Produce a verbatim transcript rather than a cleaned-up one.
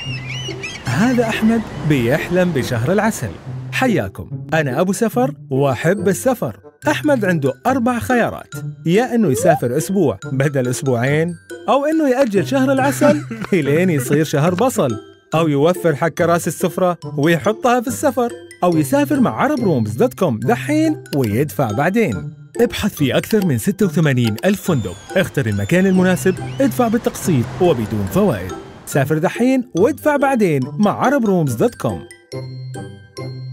هذا أحمد بيحلم بشهر العسل. حياكم، أنا أبو سفر وأحب السفر. أحمد عنده أربع خيارات: يا إنه يسافر أسبوع بدل أسبوعين، أو إنه يأجل شهر العسل إلين يصير شهر بصل، أو يوفر حق كراسي السفرة ويحطها في السفر، أو يسافر مع عرب رومز دوت كوم دحين ويدفع بعدين. ابحث في أكثر من ستة وثمانين ألف فندق، اختر المكان المناسب، ادفع بالتقسيط وبدون فوائد. سافر دحين وادفع بعدين مع عرب رومز دوت كوم.